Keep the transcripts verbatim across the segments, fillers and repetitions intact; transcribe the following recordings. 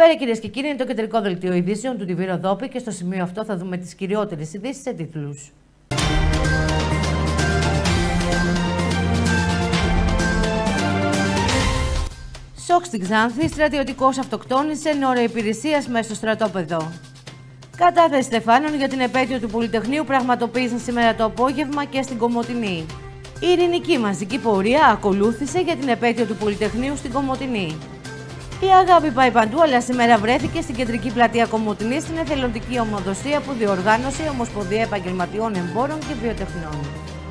Καλημέρα κυρίες και κύριοι, είναι το κεντρικό δελτίο ειδήσεων του τι βι Ροδόπη και στο σημείο αυτό θα δούμε τις κυριότερες ειδήσεις σε τίτλους. Σοκ στην Ξάνθη, στρατιωτικός αυτοκτόνησε εν ώρα υπηρεσίας μέσα στο στρατόπεδο. Κατάθεση στεφάνων για την επέτειο του Πολυτεχνείου πραγματοποίησαν σήμερα το απόγευμα και στην Κομοτηνή. Η ειρηνική μαζική πορεία ακολούθησε για την επέτειο του Πολυτεχνείου στην Κομοτηνή. Η αγάπη πάει παντού, αλλά σήμερα βρέθηκε στην κεντρική πλατεία Κομοτηνής στην εθελοντική ομοδοσία που διοργάνωσε η Ομοσπονδία Επαγγελματιών Εμπόρων και Βιοτεχνών.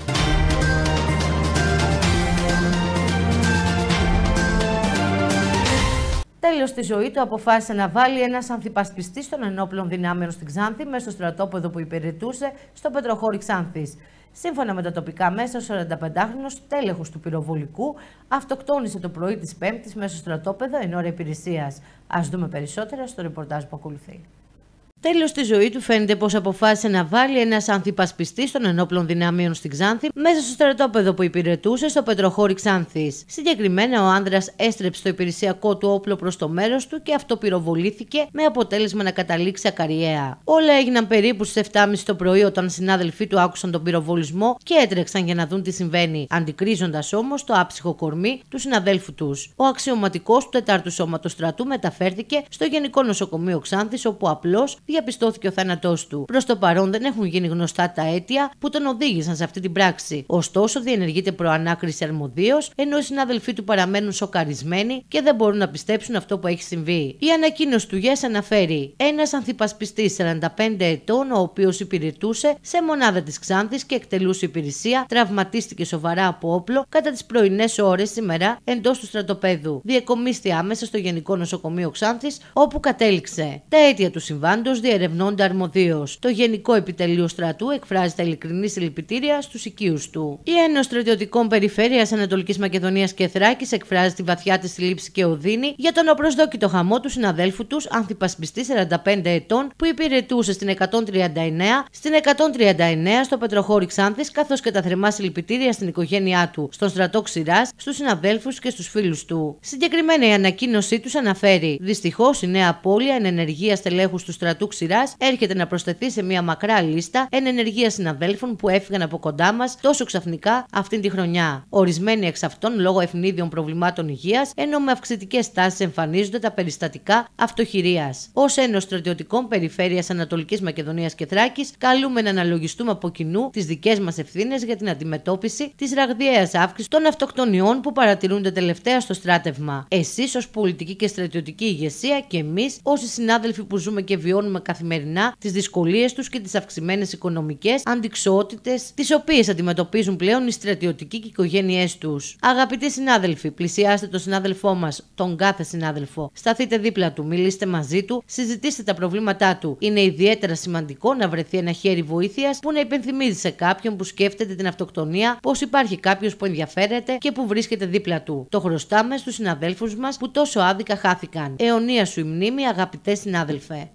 Τέλος στη ζωή του αποφάσισε να βάλει ένας ανθυπασπιστής των ενόπλων δυνάμεων στην Ξάνθη μέσα στο στρατόπεδο που υπηρετούσε στο Πετροχώρι Ξάνθης. Σύμφωνα με τα τοπικά μέσα, ο σαρανταπεντάχρονος τέλεχος του πυροβολικού αυτοκτόνησε το πρωί της Πέμπτης μέσα στο στρατόπεδο εν ώρα υπηρεσίας. Ας δούμε περισσότερα στο ρεπορτάζ που ακολουθεί. Τέλος στη ζωή του φαίνεται πως αποφάσισε να βάλει ένας ανθυπασπιστής των ενόπλων δυνάμεων στην Ξάνθη μέσα στο στρατόπεδο που υπηρετούσε στο Πετροχώρι Ξάνθης. Συγκεκριμένα, ο άνδρας έστρεψε το υπηρεσιακό του όπλο προς το μέρος του και αυτοπυροβολήθηκε με αποτέλεσμα να καταλήξει ακαριέα. Όλα έγιναν περίπου στις επτά και μισή το πρωί όταν συνάδελφοί του άκουσαν τον πυροβολισμό και έτρεξαν για να δουν τι συμβαίνει, αντικρίζοντας όμως το άψυχο κορμί του συναδέλφου τους. Ο αξιωματικός του τετάρτου Σώματος Στρατού μεταφέρθηκε στο Γενικό Νοσοκομείο Ξάνθης, όπου απλώς διαπιστώθηκε ο θάνατός του. Προς το παρόν δεν έχουν γίνει γνωστά τα αίτια που τον οδήγησαν σε αυτή την πράξη. Ωστόσο, διενεργείται προανάκριση αρμοδίως, ενώ οι συνάδελφοί του παραμένουν σοκαρισμένοι και δεν μπορούν να πιστέψουν αυτό που έχει συμβεί. Η ανακοίνωση του ΓΕΣ αναφέρει: ένας ανθυπασπιστής σαράντα πέντε ετών, ο οποίος υπηρετούσε σε μονάδα της Ξάνθης και εκτελούσε υπηρεσία, τραυματίστηκε σοβαρά από όπλο κατά τις πρωινές ώρες σήμερα εντός του στρατοπέδου. Διεκομίστη άμεσα στο Γενικό Νοσοκομείο Ξάνθης, όπου κατέληξε. Τα αίτια του συμβάντος διερευνώνται αρμοδίως. Το Γενικό Επιτελείο Στρατού εκφράζει τα ειλικρινή συλληπιτήρια στους οικείους του. Η Ένωση Στρατιωτικών Περιφέρειας Ανατολικής Μακεδονίας και Θράκης εκφράζει τη βαθιά της θλίψη και οδύνη για τον απροσδόκητο χαμό του συναδέλφου τους, ανθυπασπιστή σαράντα πέντε ετών, που υπηρετούσε στην εκατόν τριάντα εννέα, στην εκατόν τριάντα εννέα στο Πετροχώρι Ξάνθης, καθώς και τα θερμά συλληπιτήρια στην οικογένειά του, στον στρατό Ξηράς, στους συναδέλφους και στους φίλους του. Συγκεκριμένα, η ανακοίνωσή τους αναφέρει: δυστυχώς, η νέα απώλεια εν ενεργεία στελέχους του στρατού Ξηράς έρχεται να προσθεθεί σε μια μακρά λίστα εν ενεργεία συναδέλφων που έφυγαν από κοντά μας τόσο ξαφνικά αυτήν τη χρονιά. Ορισμένοι εξ αυτών λόγω ευνίδιων προβλημάτων υγείας, ενώ με αυξητικές τάσεις εμφανίζονται τα περιστατικά αυτοχειρίας. Ως Ένωση Στρατιωτικών Περιφέρειας Ανατολικής Μακεδονίας και Θράκης, καλούμε να αναλογιστούμε από κοινού τις δικές μας ευθύνες για την αντιμετώπιση της ραγδιαίας αύξησης των αυτοκτονιών που παρατηρούνται τελευταία στο στράτευμα. Εσείς ως πολιτική και στρατιωτική ηγεσία και εμείς όσοι συνάδελφοι που ζούμε και βιώνουμε καθημερινά τις δυσκολίες τους και τις αυξημένες οικονομικές αντιξοότητες, τις οποίες αντιμετωπίζουν πλέον οι στρατιωτικοί και οι οικογένειές τους. Αγαπητοί συνάδελφοι, πλησιάστε τον συνάδελφό μας, τον κάθε συνάδελφο. Σταθείτε δίπλα του, μιλήστε μαζί του, συζητήστε τα προβλήματά του. Είναι ιδιαίτερα σημαντικό να βρεθεί ένα χέρι βοήθειας που να υπενθυμίζει σε κάποιον που σκέφτεται την αυτοκτονία πως υπάρχει κάποιος που ενδιαφέρεται και που βρίσκεται δίπλα του. Το χρωστάμε στους συναδέλφους μας που τόσο άδικα χάθηκαν. Αιωνία σου η μνήμη, αγαπητέ συνάδελφε.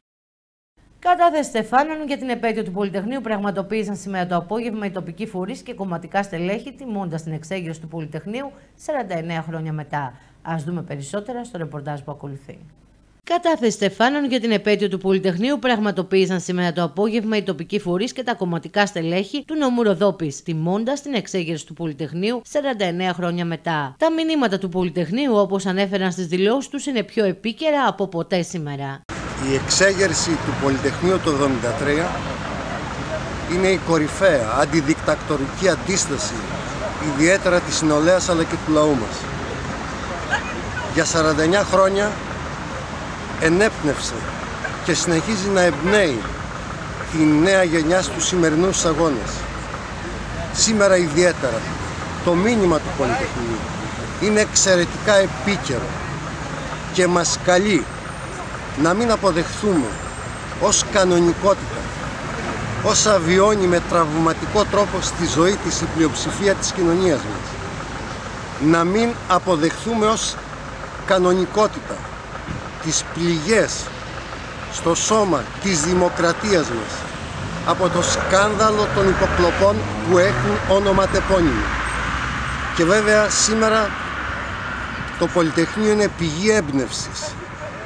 Κατάθεση στεφάνων για την επέτειο του Πολυτεχνείου πραγματοποίησαν σήμερα το απόγευμα οι τοπικοί φορείς και κομματικά στελέχη, τιμώντας την εξέγερση του Πολυτεχνείου σαράντα εννέα χρόνια μετά. Ας δούμε περισσότερα στο ρεπορτάζ που ακολουθεί. Κατάθεση στεφάνων για την επέτειο του Πολυτεχνείου πραγματοποίησαν σήμερα το απόγευμα οι τοπικοί φορείς και τα κομματικά στελέχη του νομού Ροδόπης, τιμώντας την εξέγερση του Πολυτεχνείου σαράντα εννέα χρόνια μετά. Τα μηνύματα του Πολυτεχνείου, όπως ανέφεραν στις δηλώσεις τους, είναι πιο επίκαιρα από ποτέ σήμερα. Η εξέγερση του Πολυτεχνείου το εβδομήντα τρία είναι η κορυφαία αντιδικτακτορική αντίσταση, ιδιαίτερα της νεολαίας αλλά και του λαού μας. Για σαράντα εννέα χρόνια ενέπνευσε και συνεχίζει να εμπνέει τη νέα γενιά στους σημερινούς αγώνες. Σήμερα ιδιαίτερα το μήνυμα του Πολυτεχνείου είναι εξαιρετικά επίκαιρο και μας καλεί να μην αποδεχθούμε ως κανονικότητα όσα βιώνει με τραυματικό τρόπο στη ζωή της η πλειοψηφία της κοινωνίας μας. Να μην αποδεχθούμε ως κανονικότητα τις πληγές στο σώμα της δημοκρατίας μας από το σκάνδαλο των υποκλοπών που έχουν ονοματεπώνυμο. Και βέβαια σήμερα το Πολυτεχνείο είναι πηγή έμπνευσης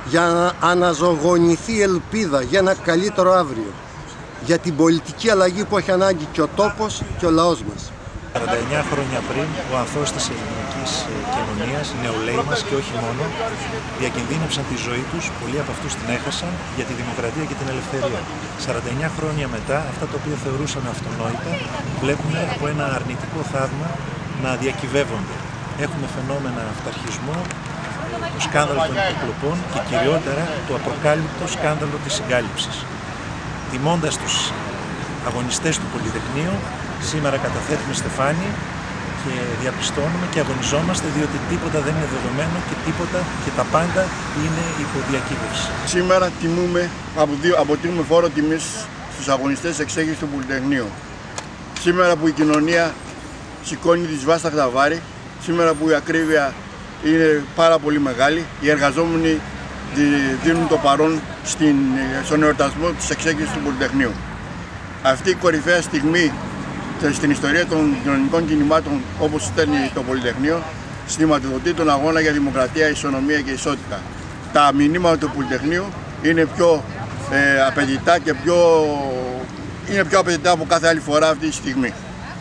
για να αναζωογονηθεί ελπίδα για ένα καλύτερο αύριο, για την πολιτική αλλαγή που έχει ανάγκη και ο τόπος και ο λαός μας. σαράντα εννιά χρόνια πριν, ο αθώος της ελληνικής κοινωνίας, οι νεολαίοι μας και όχι μόνο, διακινδύνευσαν τη ζωή τους, πολλοί από αυτούς την έχασαν, για τη δημοκρατία και την ελευθερία. σαράντα εννιά χρόνια μετά, αυτά τα οποία θεωρούσαν αυτονόητα, βλέπουμε από ένα αρνητικό θαύμα να διακυβεύονται. Έχουμε φαινόμενα αυταρχισμού, το σκάνδαλο των υποκλοπών και κυριότερα το απροκάλυπτο σκάνδαλο της συγκάλυψης. Τιμώντας τους αγωνιστές του Πολυτεχνείου, σήμερα καταθέτουμε στεφάνι και διαπιστώνουμε και αγωνιζόμαστε, διότι τίποτα δεν είναι δεδομένο και τίποτα και τα πάντα είναι υποδιακύβευση. Σήμερα τιμούμε, αποτείνουμε φόρο τιμής στους αγωνιστές εξέγερσης του Πολυτεχνείου. Σήμερα που η κοινωνία σηκώνει τη σβάσταχτα βάρη, σήμερα που η ακρίβεια είναι πάρα πολύ μεγάλη, οι εργαζόμενοι δίνουν το παρόν στην, στον εορτασμό της εξέγερσης του Πολυτεχνείου. Αυτή η κορυφαία στιγμή στην ιστορία των κοινωνικών κινημάτων όπως ήταν το Πολυτεχνείο σηματοδοτεί τον αγώνα για δημοκρατία, ισονομία και ισότητα. Τα μηνύματα του Πολυτεχνείου είναι πιο ε, απαιτητά και πιο, είναι πιο απαιτητά από κάθε άλλη φορά αυτή τη στιγμή.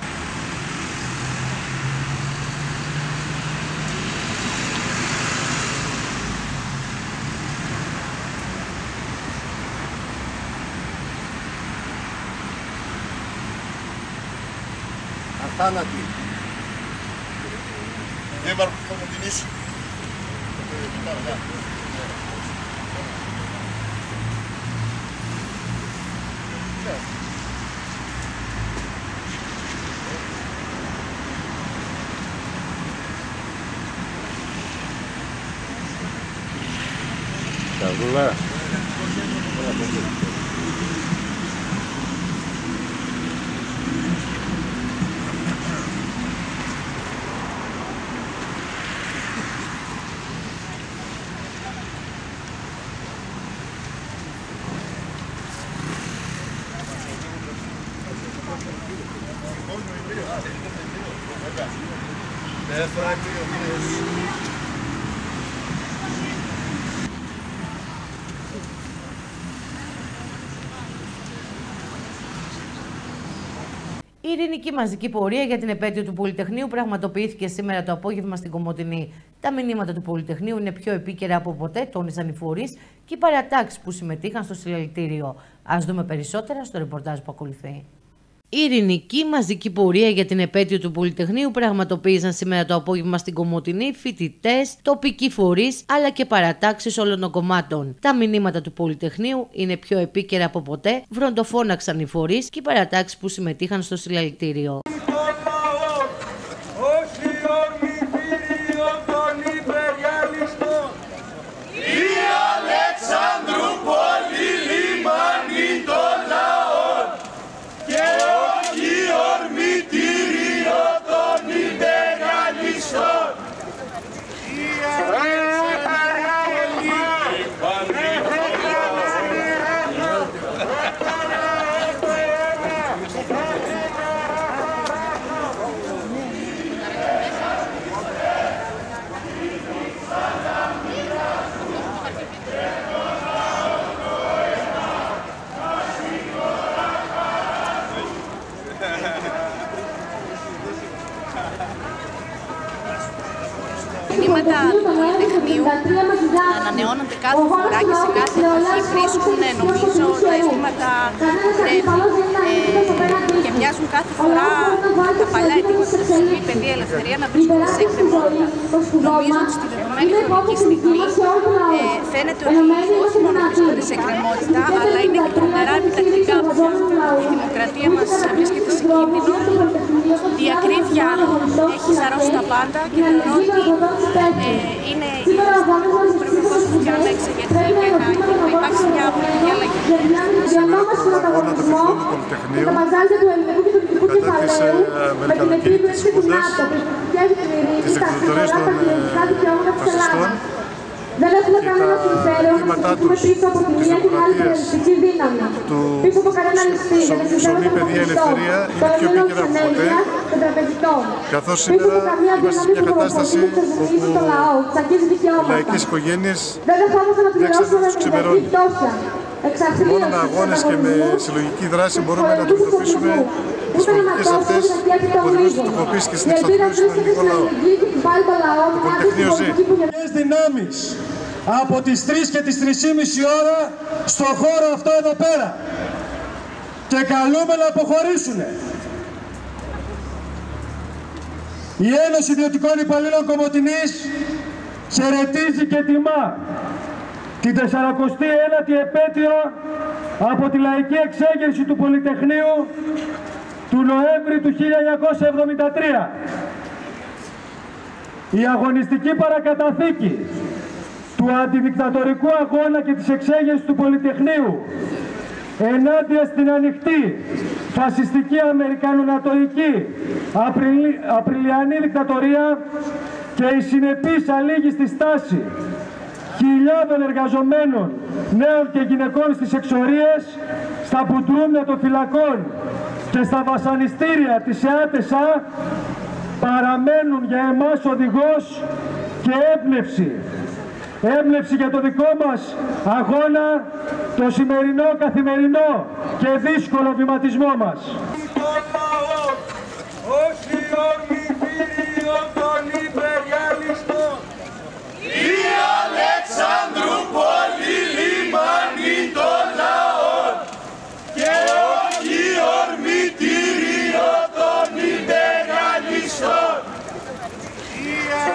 Αθάνατη. Δήμαρχος Κομωτινής. Καλούλα. Η ειρηνική μαζική πορεία για την επέτειο του Πολυτεχνείου πραγματοποιήθηκε σήμερα το απόγευμα στην Κομωτινή. Τα μηνύματα του Πολυτεχνείου είναι πιο επίκαιρα από ποτέ, τόνισαν οι φορείς και οι παρατάξεις που συμμετείχαν στο συλλαλητήριο. Ας δούμε περισσότερα στο ρεπορτάζ που ακολουθεί. Η ειρηνική μαζική πορεία για την επέτειο του Πολυτεχνείου πραγματοποίησαν σήμερα το απόγευμα στην Κομωτινή φοιτητές, τοπικοί φορείς αλλά και παρατάξεις όλων των κομμάτων. Τα μηνύματα του Πολυτεχνείου είναι πιο επίκαιρα από ποτέ, βροντοφώναξαν οι φορείς και οι παρατάξεις που συμμετείχαν στο συλλαλητήριο. μηνύματα του Πολυτεχνείου ανανεώνονται κάθε φορά και σε κάθε εποχή βρίσκουν, νομίζω, τα αισθήματα που πρέπει ε, και μοιάζουν κάθε φορά τα παλιά αιτήματα του ψηφί, παιδεία, ελευθερία να βρίσκονται σε εκκρεμότητα. Νομίζω ότι στη δεδομένη χρονική στιγμή ε, φαίνεται ότι όχι μόνο βρίσκονται σε εκκρεμότητα, αλλά είναι και τρομερά επιτακτικά πια. Η δημοκρατία μας βρίσκεται σε κίνδυνο, η ακρίβεια έχει σαρώσει τα πάντα και θεωρώ ότι ε, είναι η στιγμή που πρέπει ο κόσμος πια να εξεγερθεί και να υπάρξει μια πολιτική αλλαγή. Σήμερα τον αγώνα των φοιτητών του Πολυτεχνείου κατά της μερικαλοκαιρικής χούντας, της δικτατορίας των φασιστών, Δεν έχουμε κανένα συμφέρον να σταθούμε πίσω από τη μία την άλλη περιοριστική δύναμη. Πίσω από κανένα ληστή. Δεν συμφέρον να ελευθερία είναι πιο επίκαιρα από ποτέ. Καθώς σήμερα είμαστε σε μια κατάσταση όπου οι λαϊκές οικογένειες διέξαναν τους ξημερώνει. Μόνο με αγώνες και με συλλογική δράση μπορούμε να αντιμετωπίσουμε τις πολιτικές αυτές που οδηγούν στην τουχοποίηση και στην εξαθλίωση του ελληνικού λαού. Το Πολυτεχνείο ζει. Δυνάμεις από τις τρεις και τις τρεις και μισή ώρα στο χώρο αυτό εδώ πέρα και καλούμε να αποχωρήσουν. Η Ένωση Ιδιωτικών Υπαλλήλων Κομοτηνής χαιρετίζει και τιμά την τεσσαρακοστή ένατη επέτειο από τη λαϊκή εξέγερση του Πολυτεχνείου του Νοέμβρη του χίλια εννιακόσια εβδομήντα τρία. Η αγωνιστική παρακαταθήκη του αντιδικτατορικού αγώνα και της εξέγερσης του Πολυτεχνείου ενάντια στην ανοιχτή φασιστική αμερικανονατοϊκή απριλι... απριλιανή δικτατορία και η συνεπής αλήγιστη στάση χιλιάδων εργαζομένων, νέων και γυναικών στις εξορίες, στα πουντρούμια των φυλακών και στα βασανιστήρια της ΕΑΤΕΣΑ παραμένουν για εμάς οδηγός και έμπνευση. Έμπνευση για το δικό μας αγώνα, το σημερινό, καθημερινό και δύσκολο βηματισμό μας. Όχι ορμητήριο των υπεριαλιστών. Η Αλεξανδρούπολη λιμάνι των λαών και όχι ορμητήριο των υπεριαλιστών. Η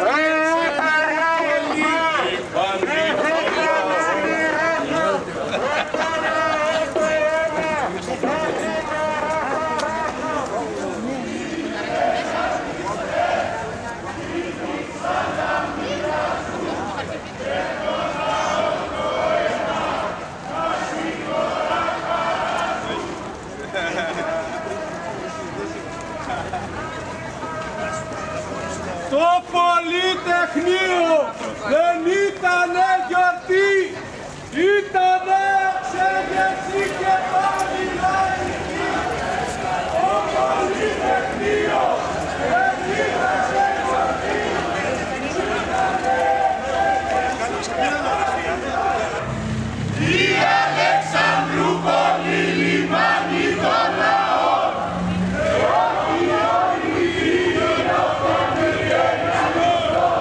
Το Πολυτεχνείο δεν ήτανε γιορτή, ήτανε εξέγερση και πάλι λαϊκή. Το Πολυτεχνείο δεν ήτανε γιορτή, ήτανε εξέγερση και πάλι λαϊκή. Η Αλεξανδρούπολη λιμάνι των λαών και όχι ορμητήριο των υπεριαλιστών.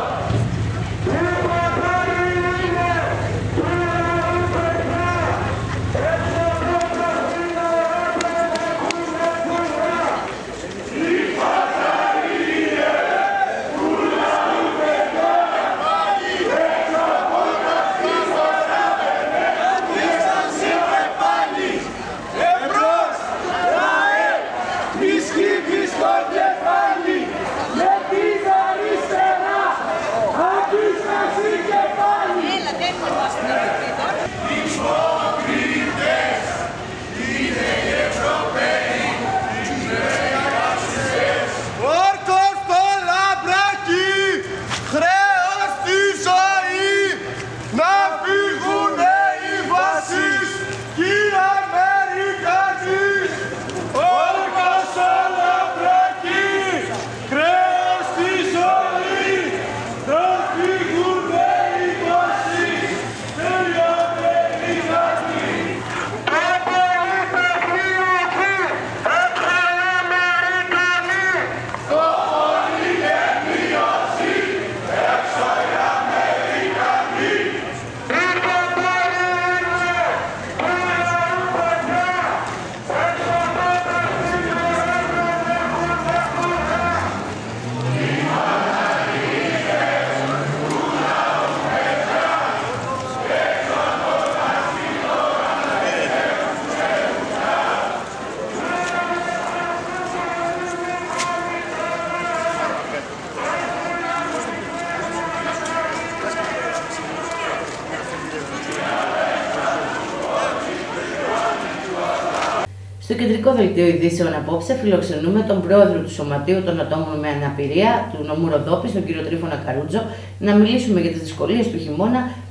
Στο κεντρικό δελτίο ειδήσεων απόψε φιλοξενούμε τον πρόεδρο του Σωματείου των Ατόμων με Αναπηρία του νομού Ροδόπης, τον κύριο Τρίφωνα Καρούτζο, να μιλήσουμε για τις δυσκολίες του χειμώνα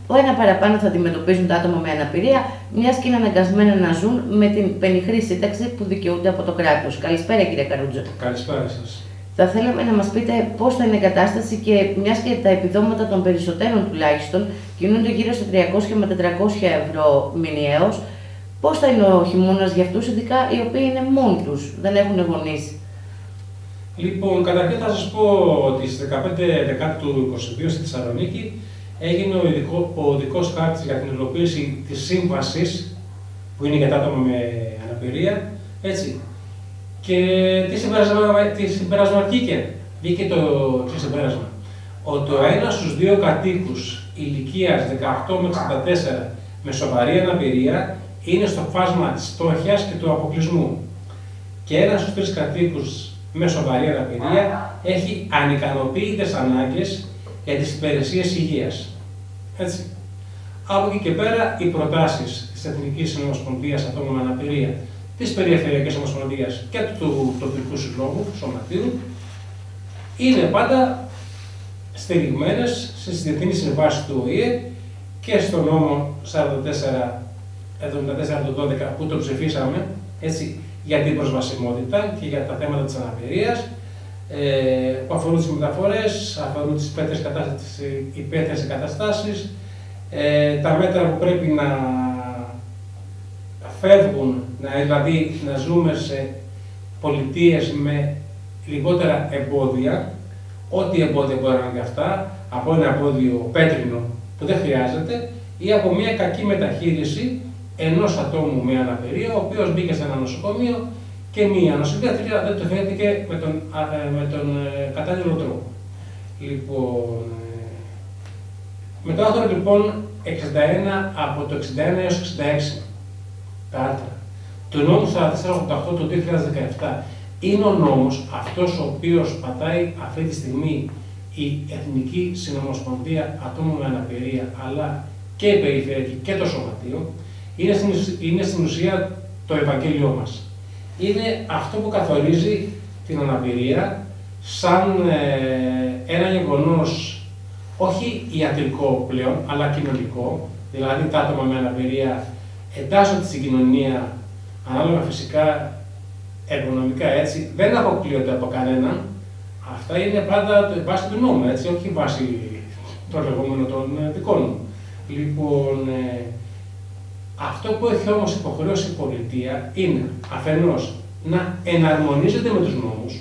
Το ένα παραπάνω θα αντιμετωπίζουν τα άτομα με αναπηρία, μιας και είναι αναγκασμένα να ζουν με την πενιχρή σύνταξη που δικαιούνται από το κράτος. Καλησπέρα, κύριε Καρούτζο. Καλησπέρα σας. Θα θέλαμε να μας πείτε πώς θα είναι η κατάσταση και μιας και τα επιδόματα των περισσότερων τουλάχιστον κινούνται γύρω στα τριακόσια με τετρακόσια ευρώ μηνιαίως, πώς θα είναι ο χειμώνας για αυτούς, ειδικά οι οποίοι είναι μόνοι τους, δεν έχουν γονείς. Λοιπόν, καταρχήν θα σας πω ότι στις δεκαπέντε Δεκάτου του είκοσι δύο στη Θεσσαλονίκη έγινε ο, ειδικό, ο οδικός χάρτης για την υλοποίηση της σύμβασης που είναι για τα άτομα με αναπηρία, έτσι. Και τι συμπέρασμα, τι συμπέρασμα βγήκε. Βγήκε το τι συμπέρασμα. Ότι ο ένας στους δύο κατοίκους ηλικίας δεκαοκτώ με εξήντα τέσσερα με σοβαρή αναπηρία είναι στο φάσμα της φτώχειας και του αποκλεισμού. Και ένας στους τρεις κατοίκους με σοβαρή αναπηρία έχει ανικανοποίητες ανάγκες για τις υπηρεσίες υγείας. Έτσι. Από εκεί και πέρα, οι προτάσεις της Εθνικής Συνομοσπονδίας Ατόμων με Αναπηρία, της Περιφερειακής Ομοσπονδίας και του Τοπικού Συλλόγου, του Σωματείου, είναι πάντα στηριγμένες στις διεθνείς συμβάσεις του Ο Η Ε και στο νόμο σαράντα τέσσερα εβδομήντα τέσσερα του δώδεκα που το ψηφίσαμε, έτσι, για την προσβασιμότητα και για τα θέματα της αναπηρίας, ε, που αφορούν τις μεταφορές, αφορούν τις υπαίθριες εγκαταστάσεις, ε, τα μέτρα που πρέπει να φεύγουν, να, δηλαδή να ζούμε σε πολιτείες με λιγότερα εμπόδια, ό,τι εμπόδια μπορεί να είναι και αυτά, από ένα εμπόδιο πέτρινο που δεν χρειάζεται, ή από μια κακή μεταχείριση ενός ατόμου με αναπηρία, ο οποίος μπήκε σε ένα νοσοκομείο και μία νοσοκομεία δεν το φέρθηκε με τον, με τον ε, κατάλληλο τρόπο. Λοιπόν, ε, με το άρθρο λοιπόν εξήντα ένα, από το εξήντα ένα έως εξήντα έξι, τα άρθρα του νόμου σαράντα τέσσερα ογδόντα οκτώ του δύο χιλιάδες δεκαεπτά, είναι ο νόμος αυτός ο οποίος πατάει αυτή τη στιγμή η Εθνική Συνομοσπονδία Ατόμων με Αναπηρία, αλλά και η Περιφερειακή και το Σωματείο. Είναι στην, είναι στην ουσία το Ευαγγέλιό μας. Είναι αυτό που καθορίζει την αναπηρία σαν ε, ένα γεγονός όχι ιατρικό πλέον, αλλά κοινωνικό. Δηλαδή τα άτομα με αναπηρία εντάσσονται στην κοινωνία ανάλογα φυσικά εργονομικά, έτσι, δεν αποκλείονται από κανέναν. Αυτά είναι πάντα βάση του νόμου, έτσι, όχι βάση των λεγόμενων των δικών μου. Λοιπόν, ε, αυτό που έχει όμως υποχρεώσει η πολιτεία είναι αφενός να εναρμονίζεται με τους νόμους,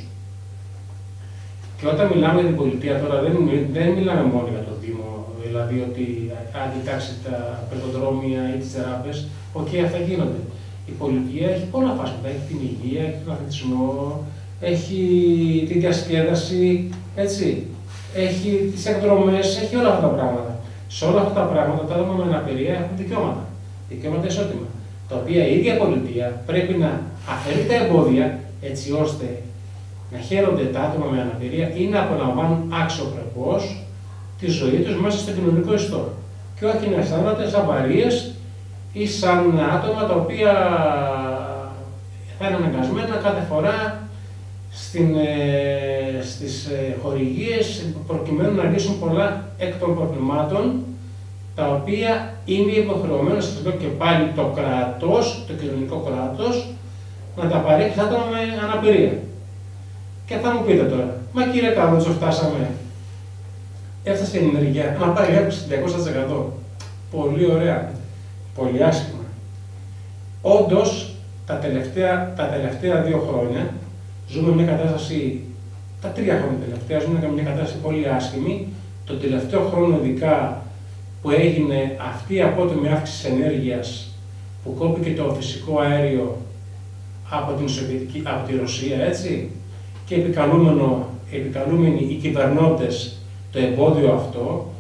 και όταν μιλάμε για την πολιτεία τώρα δεν, δεν μιλάμε μόνο για το Δήμο, δηλαδή ότι αν κοιτάξει τα πεζοδρόμια ή τις ράμπες, οκ, okay, αυτά γίνονται. Η πολιτεία έχει πολλά φάσματα, έχει την υγεία, έχει τον αθλητισμό, έχει τη διασκέδαση, έτσι, έχει τις εκδρομές, έχει όλα αυτά τα πράγματα. Σε όλα αυτά τα πράγματα τα άτομα με αναπηρία έχουν δικαιώματα. Δικαιώματα ισότιμα, τα οποία η ίδια πολιτεία πρέπει να αφαιρεί τα εμπόδια έτσι ώστε να χαίρονται τα άτομα με αναπηρία ή να απολαμβάνουν αξιοπρεπώς τη ζωή τους μέσα στο κοινωνικό ιστό. Και όχι να αισθάνονται σαν βαρείες ή σαν άτομα τα οποία θα είναι αναγκασμένα κάθε φορά στην, ε, στις ε, χορηγίες προκειμένου να λύσουν πολλά εκ των προβλημάτων, τα οποία είναι υποχρεωμένο, σας λέω και πάλι, το κράτος, το κοινωνικό κράτος, να τα παρέχει στα άτομα με αναπηρία. Και θα μου πείτε τώρα, μα κύριε Καρούτζο, φτάσαμε. Έφτασε η ενέργεια να πάει έξι διακόσια τοις εκατό. Πολύ ωραία. Πολύ άσχημα. Όντως, τα τελευταία, τα τελευταία δύο χρόνια ζούμε μια κατάσταση, τα τρία χρόνια τελευταία, ζούμε μια κατάσταση πολύ άσχημη. Το τελευταίο χρόνο, ειδικά, που έγινε αυτή η απότομη αύξηση ενέργειας που κόπηκε το φυσικό αέριο από την Σοβιετική, από τη Ρωσία, έτσι, και επικαλούμενο, επικαλούμενοι οι κυβερνώντες το εμπόδιο αυτό,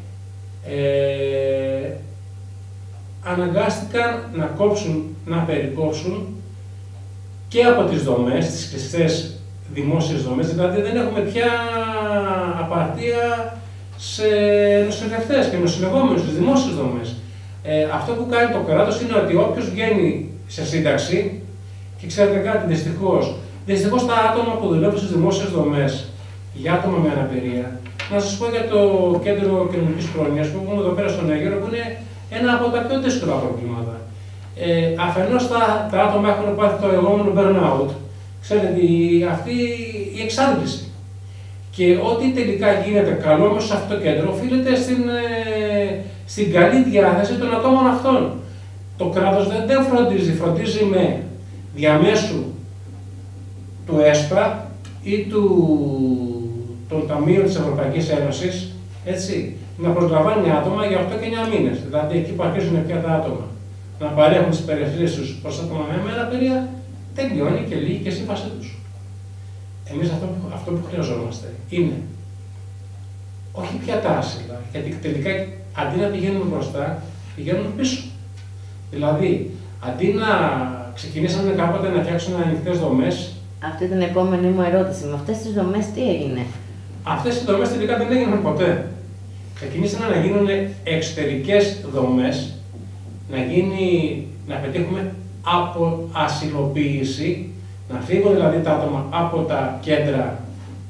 ε, αναγκάστηκαν να κόψουν, να περικόψουν και από τις δομές, τις κλειστές δημόσιες δομές, δηλαδή δεν έχουμε πια απαρτία σε νοσηλευτές και νοσηλευόμενους στις δημόσιες δομές. Ε, αυτό που κάνει το κράτος είναι ότι όποιος βγαίνει σε σύνταξη, και ξέρετε κάτι, δυστυχώς, δυστυχώς τα άτομα που δουλεύουν στις δημόσιες δομές για άτομα με αναπηρία, να σας πω για το Κέντρο Κοινωνικής Πρόνοιας που έχουμε εδώ πέρα στον Αίγυρο, που είναι ένα από τα πιο δύσκολα προβλήματα. Ε, αφενός τα, τα άτομα έχουν πάθει το λεγόμενο burnout, ξέρετε, αυτή η εξάντληση. Και ό,τι τελικά γίνεται καλό μέσα σε αυτό το κέντρο οφείλεται στην, ε, στην καλή διάθεση των ατόμων αυτών. Το κράτος δεν, δεν φροντίζει, φροντίζει με διαμέσου του ΕΣΠΑ ή του, των Ταμείων της Ευρωπαϊκής Ένωσης, έτσι, να προσλαμβάνει άτομα για οκτώ και εννιά μήνες. Δηλαδή εκεί που αρχίζουν πια τα άτομα να παρέχουν τις υπηρεσίες τους προς άτομα με αναπηρία, τελειώνει και λύγει και η σύμβασή τους. Εμείς αυτό, αυτό που χρειαζόμαστε είναι όχι πια τα άσυλα, γιατί τελικά αντί να πηγαίνουμε μπροστά, πηγαίνουμε πίσω. Δηλαδή, αντί να ξεκινήσαμε κάποτε να φτιάξουμε ανοιχτές δομές. Αυτή ήταν η επόμενη μου ερώτηση. Με αυτές τις δομές τι έγινε? Αυτές οι δομές τελικά δεν έγιναν ποτέ. Ξεκινήσαν να γίνουν εξωτερικές δομές, να, γίνει, να πετύχουμε από ασυλοποίηση, να φύγουν δηλαδή τα άτομα από τα κέντρα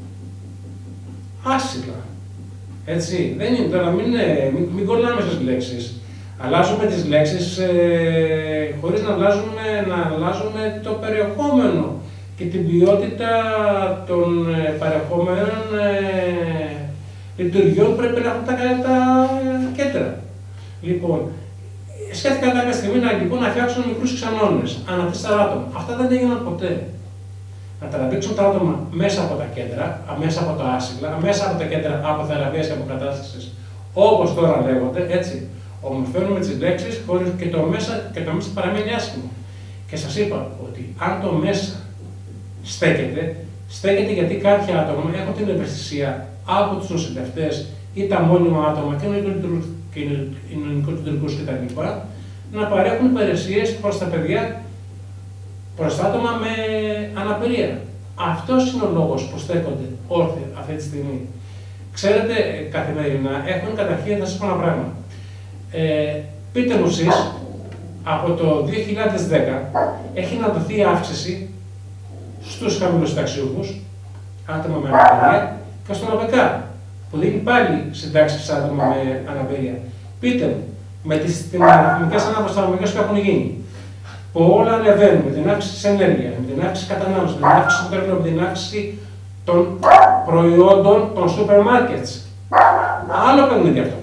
άσυλα. Έτσι, δεν είναι τώρα, μην, μην, μην κολλάμε στις λέξεις. Αλλάζουμε τις λέξεις ε, χωρίς να αλλάζουμε, να αλλάζουμε το περιεχόμενο και την ποιότητα των ε, παρεχόμενων ε, λειτουργιών πρέπει να έχουν τα, τα κέντρα. Λοιπόν, σκέφτηκα κάποια στιγμή να, λοιπόν, να φτιάξουν μικρούς ξενώνες, ανά τέσσερα άτομα. Αυτά δεν έγιναν ποτέ. Να τραβήξουν τα άτομα μέσα από τα κέντρα, μέσα από τα άσυλα, μέσα από τα κέντρα αποθεραπείας και αποκατάστασης, όπως τώρα λέγονται, έτσι. Ομορφαίνουμε τις λέξεις χωρίς και το μέσα, και το μέσα παραμένει άσχημο. Και σας είπα ότι αν το μέσα στέκεται, στέκεται γιατί κάποια άτομα έχουν την ευαισθησία από τους νοσηλευτές ή τα μόνιμα άτομα και νοικοκυρικούς κτλ. Να παρέχουν υπηρεσίες προς τα παιδιά, προς τα άτομα με αναπηρία. Αυτός είναι ο λόγος που στέκονται όρθια αυτή τη στιγμή. Ξέρετε, καθημερινά έχουν καταρχήν να σας πω ένα πράγμα. Ε, πείτε μου εσείς, από το δύο χιλιάδες δέκα έχει να δοθεί αύξηση στους χαμηλοσυνταξιούχους, άτομα με αναπηρία, και στον ΟΠΕΚΑ, που δίνει πάλι συντάξεις σε άτομα με αναπηρία. Πείτε μου, με τις αριθμικές αναπροσαρμογές που έχουν γίνει, που όλα ανεβαίνουν με την αύξηση της ενέργειας, με την αύξηση της κατανάλωσης, με την αύξηση του τρέφου, με την αύξηση των προϊόντων των σούπερ μάρκετς. Άλλο παιχνίδι αυτό.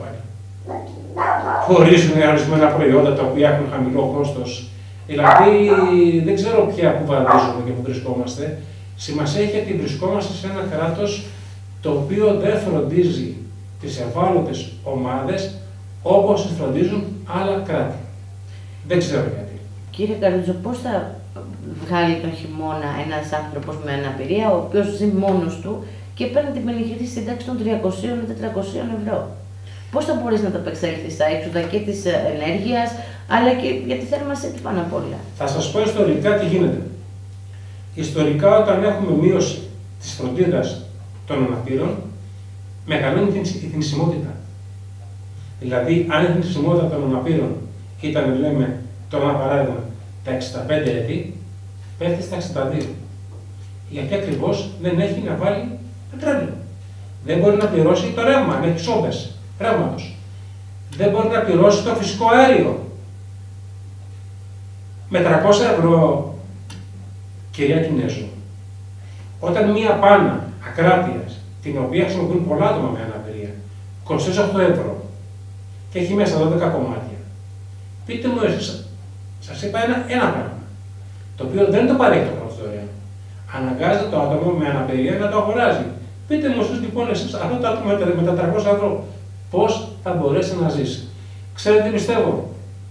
Χωρίζουν ορισμένα προϊόντα τα οποία έχουν χαμηλό κόστος. Δηλαδή, δεν ξέρω πια που βαδίζουμε και που βρισκόμαστε. Σημασία έχει ότι βρισκόμαστε σε ένα κράτος το οποίο δεν φροντίζει τις ευάλωτες ομάδες όπως τις φροντίζουν άλλα κράτη. Δεν ξέρω γιατί. Κύριε Καρούτζο, πώς θα βγάλει τον χειμώνα ένας άνθρωπος με αναπηρία, ο οποίος ζει μόνος του και παίρνει την πενιχρή σύνταξη των τριακοσίων με τετρακοσίων ευρώ? Πώς θα μπορείς να το απεξέλθεις στα έξοδα και της ενέργειας, αλλά και για τη θέρμανσή του πάνω απ' όλα? Θα σας πω ιστορικά τι γίνεται. Ιστορικά, όταν έχουμε μείωση της φροντίδας των αναπήρων, μεγαλώνει την, η θνησιμότητα. Δηλαδή, αν η θνησιμότητα των αναπήρων ήταν, λέμε, το ένα παράδειγμα, τα εξήντα πέντε έτη, πέφτει στα εξήντα δύο. Γιατί ακριβώς δεν έχει να βάλει πετρέλαιο. Δεν μπορεί να πληρώσει το ρεύμα, αν έχει σόμπες ρεύματος. Δεν μπορεί να πληρώσει το φυσικό αέριο. Με τριακόσια ευρώ, κυρία Κινέζου, όταν μία πάνα ακράτειας, την οποία χρησιμοποιούν πολλά άτομα με αναπηρία, κοστίζει οκτώ ευρώ και έχει μέσα δώδεκα κομμάτια, πείτε μου εσείς, σας είπα ένα, ένα πράγμα, το οποίο δεν το παρέχει το κράτος δωρεάν. Αναγκάζεται το άτομο με αναπηρία να το αγοράζει. Πείτε μου εσείς λοιπόν εσείς, αυτό το άτομο με τα τριακόσια ευρώ, πώς θα μπορέσει να ζήσει? Ξέρετε τι πιστεύω?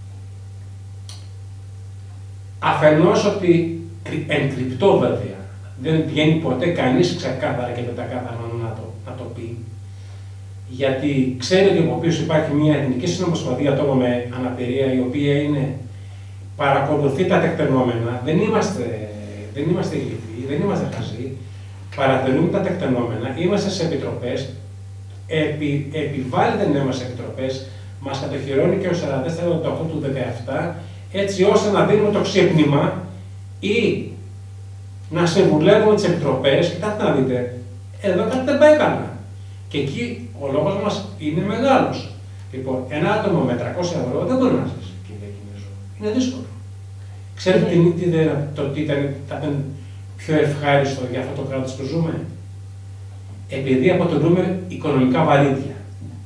Αφενός ότι εν κρυπτό βέβαια, δεν βγαίνει ποτέ κανείς ξεκάθαρα και πεντακάθαρα να το, να το πει. Γιατί ξέρει ότι από πίσω υπάρχει μια εθνική συνομοσπονδία ατόμων με αναπηρία, η οποία είναι, παρακολουθεί τα τεκτενόμενα. Δεν είμαστε, δεν είμαστε ηλικιοί, δεν είμαστε χαζοί. Παρατηρούμε τα τεκτενόμενα, είμαστε σε επιτροπές, επι, επιβάλλεται να είμαστε σε επιτροπές, μας κατοχυρώνει και ο σαράντα τέσσερα οκτώ του δεκαεπτά, έτσι ώστε να δίνουμε το ξύπνημα ή να συμβουλεύουμε τις επιτροπές. Κοιτάξτε να δείτε, εδώ κάτι δεν πάει καλά. Και εκεί ο λόγος μας είναι μεγάλος. Λοιπόν, ένα άτομο με τριακόσια ευρώ δεν μπορεί να ζήσει, κύριε Κινέζο. Είναι δύσκολο. Ξέρετε τι, τι, το τι ήταν, θα ήταν πιο ευχάριστο για αυτό το κράτος που ζούμε? Επειδή αποτελούμε οικονομικά βαρύδια.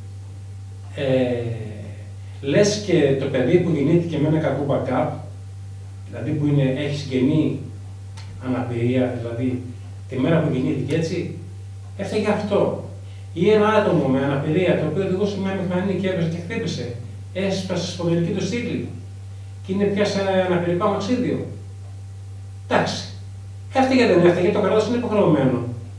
Ε, λες και το παιδί που γεννήθηκε με ένα κακό backup, δηλαδή που είναι, έχει συγγενή αναπηρία, δηλαδή τη μέρα που γεννήθηκε έτσι, έφταιγε αυτό. Ή ένα άτομο με αναπηρία, το οποίο οδηγούσε μια μηχανή και έπεσε και χτύπησε, έσπασε στη σπονδυλική του στήλη και είναι πια σε αναπηρικό αμαξίδιο. Εντάξει. Έφταιγε δεν έφταιγε, το κράτος είναι υποχρεωμένο.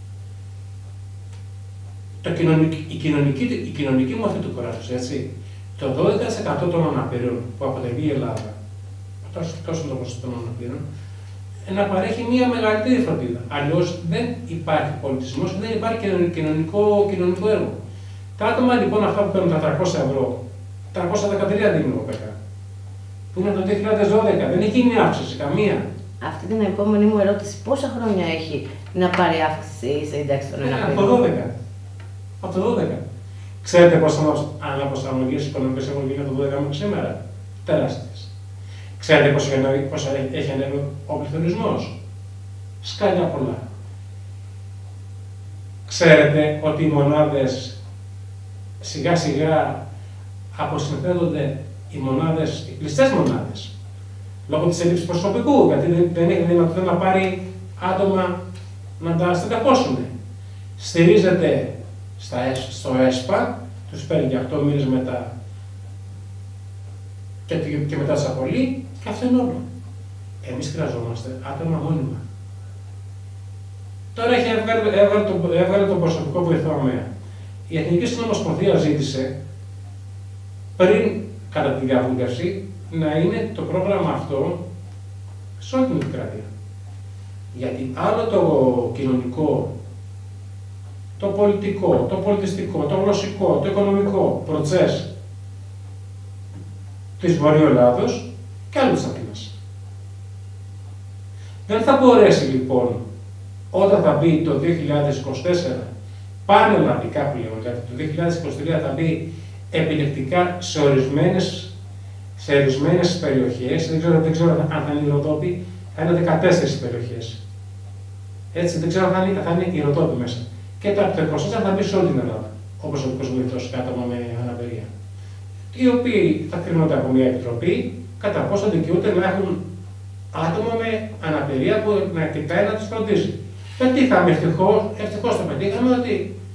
Το κοινωνική, η, κοινωνική, η κοινωνική μορφή του κράτους, έτσι, το δώδεκα τοις εκατό των αναπήρων που αποτελεί η Ελλάδα, τόσο, τόσο το ποσοστό των αναπήρων, να παρέχει μια μεγαλύτερη φροντίδα. Αλλιώς δεν υπάρχει πολιτισμός και δεν υπάρχει κοινωνικό, κοινωνικό έργο. Τα άτομα λοιπόν αυτά που παίρνουν τα τριακόσια ευρώ, τριακόσια δεκατρία δίνουν ο ΠΕΚΑ, που είναι το δύο χιλιάδες δώδεκα, δεν έχει γίνει αύξηση καμία. Αυτή την επόμενη μου ερώτηση, πόσα χρόνια έχει να πάρει αύξηση η σύνταξη των αναπήρων? Από το δώδεκα. Από το δώδεκα. Ξέρετε πόσε αναπροσαρμογές οικονομικές έχουν γίνει από το δώδεκα μέχρι σήμερα? Τεράστιες. Ξέρετε πώς έχει ανέβει ο πληθωρισμός? Σκάλια πολλά. Ξέρετε ότι οι μονάδες σιγά σιγά αποσυνθέτονται, οι μονάδες, οι κλειστές μονάδες, λόγω της έλλειψης προσωπικού, γιατί δεν έχει δυνατότητα να πάρει άτομα να τα στελεχώσουν. Στηρίζεται στα, στο ΕΣΠΑ, τους παίρνει για οκτώ μήνες μετά και, και μετά τις απολύει και αυτό είναι όλο. Εμείς χρειαζόμαστε άτομα μόνιμα. Τώρα έχει έβγαλε, έβγαλε, το, έβγαλε το προσωπικό βοηθό ΑΜΕΑ. Η Εθνική Συνομοσπονδία ζήτησε πριν κατά τη διαβούλευση να είναι το πρόγραμμα αυτό σε όλη την επικράτεια. Γιατί άλλο το κοινωνικό, το πολιτικό, το πολιτιστικό, το γλωσσικό, το οικονομικό προτσές της Βορείου Ελλάδος και άλλο της Αθήνας. Δεν θα μπορέσει λοιπόν όταν θα μπει το δύο χιλιάδες είκοσι τέσσερα πανελλαδικά πλέον, γιατί το δύο χιλιάδες είκοσι τρία θα μπει επιλεκτικά σε ορισμένες, σε ορισμένες περιοχές, δεν ξέρω, δεν ξέρω αν θα είναι η Ροδόπη, θα είναι δεκατέσσερις περιοχές. Έτσι, δεν ξέρω αν θα είναι, θα είναι η Ροδόπη μέσα. Και το είκοσι τέσσερα θα μπει σε όλη την Ελλάδα, όπως ο προσωπικός βοηθός άτομα με αναπηρία. Οι οποίοι θα κρίνονται από μια επιτροπή κατά πόσο δικαιούνται να έχουν άτομα με αναπηρία που να κοιτάει να τους φροντίζει. Πετύχαμε ευτυχώς, ευτυχώς το πετύχαμε ότι,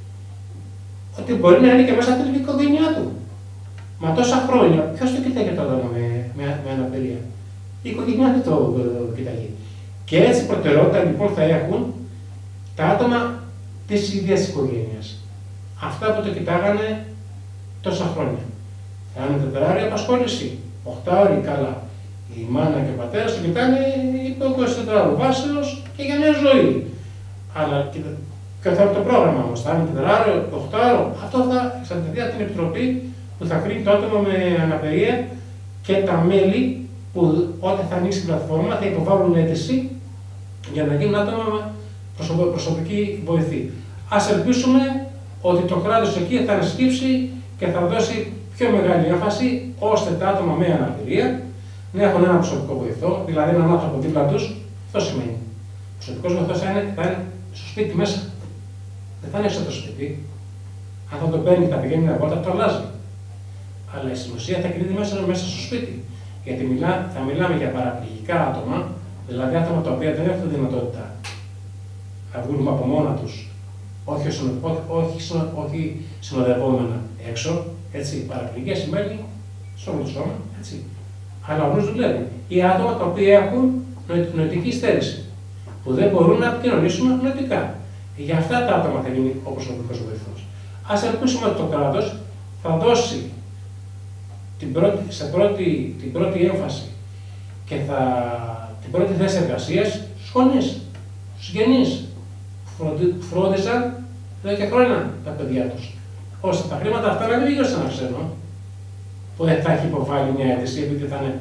ότι μπορεί να είναι και μέσα από την οικογένειά του. Μα τόσα χρόνια, ποιος το κοιτάει το άτομο με, με, με αναπηρία? Η οικογένειά του το, το, το κοιτάει. Και έτσι προτεραιότητα λοιπόν θα έχουν τα άτομα της ίδιας οικογένειας. Αυτά που το κοιτάγανε τόσα χρόνια. Θα είναι τετράρια απασχόληση, οχτάωρη καλά. Η μάνα και ο πατέρας το κοιτάνε υπό εικοσιτετράωρο βάσεως και για μια ζωή. Αλλά και θα το πρόγραμμα όμως, θα είναι τετράωρο, οχτάωρο, αυτό θα εξαρτηθεί από την επιτροπή που θα κρίνει το άτομο με αναπηρία και τα μέλη που όταν θα ανοίξει την πλατφόρμα θα υποβάλουν αίτηση για να γίνουν άτομα με προσωπική βοηθή. Ας ελπίσουμε ότι το κράτος εκεί θα ανασκύψει και θα δώσει πιο μεγάλη έμφαση ώστε τα άτομα με αναπηρία να έχουν ένα προσωπικό βοηθό, δηλαδή έναν άνθρωπο δίπλα τους. Αυτό σημαίνει. Ο προσωπικός βοηθός θα είναι, θα είναι στο σπίτι μέσα. Δεν θα είναι έξω από το σπίτι. Αν θα το παίρνει και θα πηγαίνει μια βόλτα, το αλλάζει. Αλλά η σημασία θα κρίνει μέσα, μέσα στο σπίτι. Γιατί μιλά, θα μιλάμε για παραπληγικά άτομα, δηλαδή άτομα τα οποία δεν έχουν τη δυνατότητα να βγουν από μόνα τους, όχι, όχι, όχι, όχι συνοδευόμενα έξω. Έτσι, παραπληγία σημαίνει στο όλο το σώμα, έτσι. Αλλά ο νους δουλεύει. Ή άτομα τα οποία έχουν νοητική στέρηση, που δεν μπορούν να επικοινωνήσουν νοητικά. Για αυτά τα άτομα θα γίνει ο προσωπικός βοηθός. Ας ελπίσουμε ότι το κράτος θα δώσει την πρώτη, σε πρώτη, την πρώτη έμφαση και θα, την πρώτη θέση εργασίας στους γονείς, στους συγγενείς που φρόντιζαν εδώ και χρόνια τα παιδιά τους. Ώστε τα χρήματα αυτά να μην πήγαν σε ένα ξένο που δεν θα έχει υποβάλει μια αίτηση επειδή θα είναι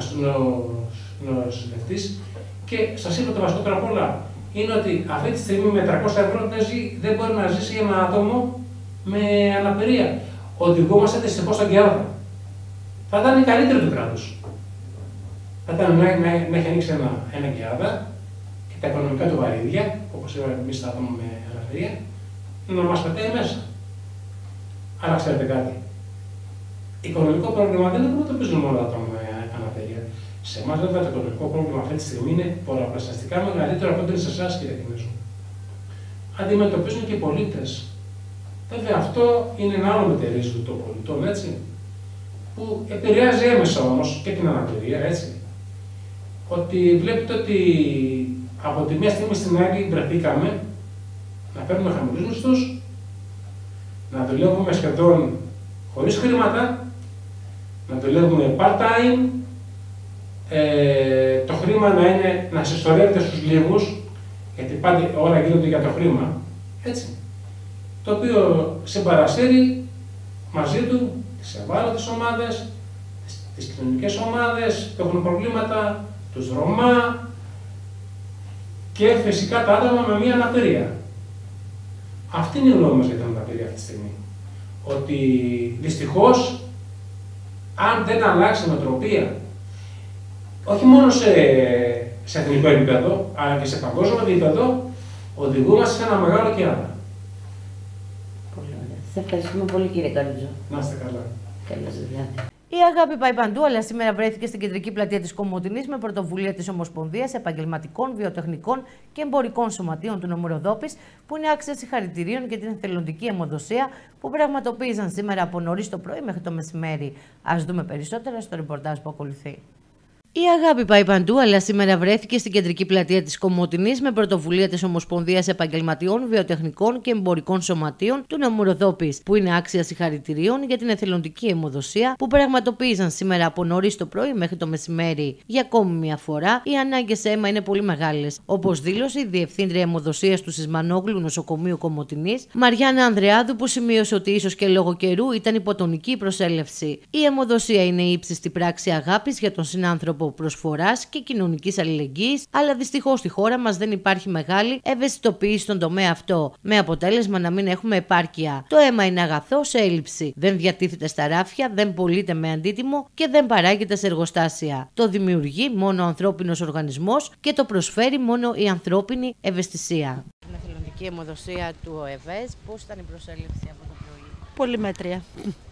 νοσηλευτής. Και σας είπα το βασικότερο απ' όλα είναι ότι αυτή τη στιγμή με τριακόσια ευρώ δεν μπορεί να ζήσει ένα άτομο με αναπηρία. οδηγούμαστε δυστυχώς στον Κιάδα. Θα ήταν καλύτερο του κράτους. Θα ήταν να, να, να έχει ανοίξει ένα, ένα Κιάδα και τα οικονομικά του βαρύδια, όπως είπαμε εμείς τα άτομα με ελευθερία, να μας πετάει μέσα. Αλλά ξέρετε κάτι. Οικονομικό πρόβλημα δεν αντιμετωπίζουν μόνο τα άτομα με αναπηρία. Σε εμάς, βέβαια, το οικονομικό πρόβλημα αυτή τη στιγμή είναι πολλαπλασιαστικά μεγαλύτερο από ό,τι είναι σε εσάς, κύριε Κινέζου. Αντιμετωπίζουν και οι πολίτες. Βέβαια, αυτό είναι ένα άλλο μετερίζο των πολιτών, έτσι. Που επηρεάζει έμεσα όμως και την αναπηρία, έτσι. Ότι βλέπετε ότι από τη μία στιγμή στην άλλη βρεθήκαμε να παίρνουμε χαμηλούς μισθούς, να δουλεύουμε σχεδόν χωρίς χρήματα, να δουλεύουμε part-time, ε, το χρήμα να, είναι, να συσσωρεύεται στους λίγους, γιατί πάντα όλα γίνονται για το χρήμα, έτσι. Το οποίο συμπαρασύρει μαζί του τις ευάλωτες ομάδες, τις, τις κοινωνικές ομάδες που έχουν προβλήματα, τους Ρωμά και φυσικά τα άτομα με μία αναπηρία. Αυτή είναι η γνώμη μας για την αναπηρία αυτή τη στιγμή. Ότι δυστυχώς, αν δεν αλλάξει η νοοτροπία, όχι μόνο σε, σε εθνικό επίπεδο, αλλά και σε παγκόσμιο επίπεδο, οδηγούμαστε σε ένα μεγάλο Κιάδα. Πολύ ωραία. Σας ευχαριστούμε πολύ, κύριε Καρούτζο. Να είστε καλά. Καλή σας δουλειά. Η αγάπη πάει παντού, αλλά σήμερα βρέθηκε στην κεντρική πλατεία της Κομοτηνής με πρωτοβουλία της Ομοσπονδίας Επαγγελματικών, Βιοτεχνικών και Εμπορικών Σωματείων του νομού Ροδόπης, που είναι άξια συγχαρητηρίων για την εθελοντική αιμοδοσία που πραγματοποίησαν σήμερα από νωρίς το πρωί μέχρι το μεσημέρι. Ας δούμε περισσότερα στο ρεπορτάζ που ακολουθεί. Η αγάπη πάει παντού, αλλά σήμερα βρέθηκε στην κεντρική πλατεία της Κομοτηνής με πρωτοβουλία της Ομοσπονδίας Επαγγελματιών, Βιοτεχνικών και Εμπορικών Σωματείων του νομού Ροδόπης, που είναι άξια συγχαρητηρίων για την εθελοντική αιμοδοσία που πραγματοποίησαν σήμερα από νωρίς το πρωί μέχρι το μεσημέρι. Για ακόμη μια φορά, οι ανάγκες σε αίμα είναι πολύ μεγάλες, όπως δήλωσε η Διευθύντρια Αιμοδοσίας του Σισμανόγλου Νοσοκομείου Κομοτηνής, Μαριάννα Ανδρεάδου, που σημείωσε ότι ίσως και λόγω καιρού ήταν υποτονική η προσέλευση. Η αιμοδοσία είναι η ύψιστη πράξη αγάπης για τον συνάνθρωπο, προσφοράς και κοινωνικής αλληλεγγύης, αλλά δυστυχώς στη χώρα μας δεν υπάρχει μεγάλη ευαισθητοποίηση στον τομέα αυτό, με αποτέλεσμα να μην έχουμε επάρκεια. Το αίμα είναι αγαθό σε έλλειψη. Δεν διατίθεται στα ράφια, δεν πωλείται με αντίτιμο και δεν παράγεται σε εργοστάσια. Το δημιουργεί μόνο ο ανθρώπινος οργανισμός και το προσφέρει μόνο η ανθρώπινη ευαισθησία. Την εθελοντική αιμοδοσία του ΟΕΒΕΣ, πώς ήταν η προσέλευση από το πρωί? Πολύ μέτρια.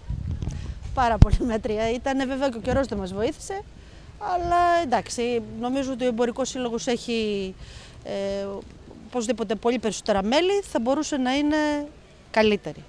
Πάρα πολύ μέτρια. Ήταν βέβαια και ο καιρός δεν μας βοήθησε. Αλλά εντάξει, νομίζω ότι ο Εμπορικός Σύλλογος έχει ε, οπωσδήποτε πολύ περισσότερα μέλη, θα μπορούσε να είναι καλύτερη.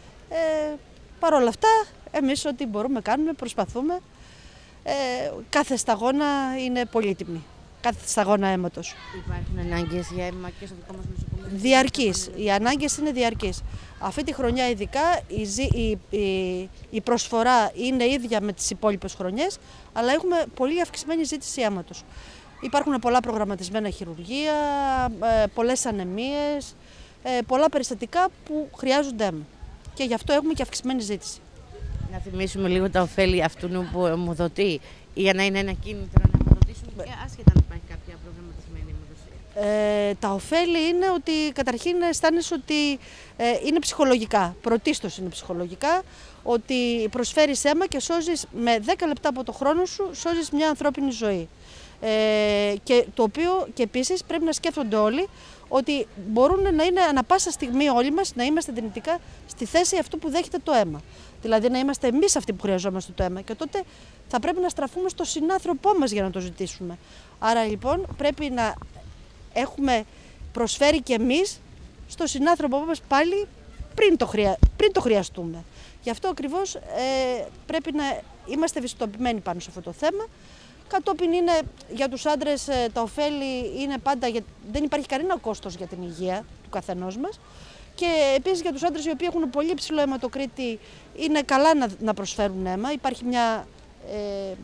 Ε, Παρ' όλα αυτά, εμείς ό,τι μπορούμε κάνουμε, προσπαθούμε. Ε, κάθε σταγόνα είναι πολύτιμη, κάθε σταγόνα αίματος. Υπάρχουν ανάγκες για αίμα και στο δικό μας νοσοκομείο? Διαρκής, οι ανάγκες είναι διαρκείς. Αυτή τη χρονιά ειδικά η, η, η, η προσφορά είναι ίδια με τις υπόλοιπες χρονιές, αλλά έχουμε πολύ αυξημένη ζήτηση αίματος. Υπάρχουν πολλά προγραμματισμένα χειρουργεία, πολλές ανεμίες, πολλά περιστατικά που χρειάζονται αίμα. Και γι' αυτό έχουμε και αυξημένη ζήτηση. Να θυμίσουμε λίγο τα ωφέλη αυτού που αιμοδοτεί, για να είναι ένα κίνητρο να αιμοδοτήσουν και άσχετα αν υπάρχει κάποια προγραμματισμένη αιμοδοσία. Ε, τα ωφέλη είναι ότι καταρχήν αισθάνεσαι ότι ε, είναι ψυχολογικά, πρωτίστως είναι ψυχολογικά, ότι προσφέρεις αίμα και σώζεις με δέκα λεπτά από το χρόνο σου, σώζεις μια ανθρώπινη ζωή. Ε, και το οποίο και επίσης πρέπει να σκέφτονται όλοι ότι μπορούν να είναι ανα πάσα στιγμή όλοι μας να είμαστε δυνητικά στη θέση αυτού που δέχεται το αίμα. Δηλαδή να είμαστε εμείς αυτοί που χρειαζόμαστε το αίμα και τότε θα πρέπει να στραφούμε στο συνάνθρωπό μας για να το ζητήσουμε. Άρα λοιπόν πρέπει να έχουμε προσφέρει και εμείς στο συνάνθρωπό μας πάλι πριν το, χρεια... πριν το χρειαστούμε. Γι' αυτό ακριβώς ε, πρέπει να είμαστε ευαισθητοποιημένοι πάνω σε αυτό το θέμα. Κατόπιν είναι για τους άντρες ε, τα ωφέλη είναι πάντα, για... δεν υπάρχει κανένα κόστος για την υγεία του καθενός μας. Και επίσης για τους άντρες οι οποίοι έχουν πολύ υψηλό αιματοκρίτη είναι καλά να, να προσφέρουν αίμα. Υπάρχει μια ε,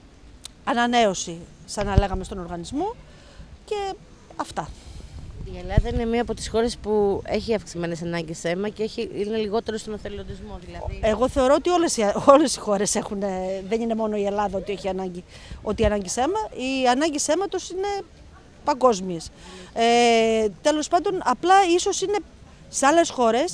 ανανέωση, σαν να λέγαμε, στον οργανισμό και αυτά. Η Ελλάδα είναι μία από τις χώρες που έχει αυξημένες ανάγκες σε αίμα και έχει, είναι λιγότερο στον εθελοντισμό. Δηλαδή. Εγώ θεωρώ ότι όλες οι, όλες οι χώρες έχουν, δεν είναι μόνο η Ελλάδα ότι έχει ανάγκη, ότι ανάγκη σε αίμα. Οι ανάγκες αίματος είναι παγκόσμιες. Ε, τέλος πάντων, απλά ίσως είναι σε άλλες χώρες